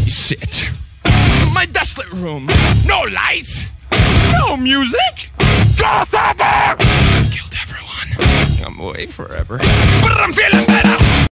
sit. My desolate room. No lights. No music. Just ever. Killed everyone. I'm away forever. But I'm feeling better.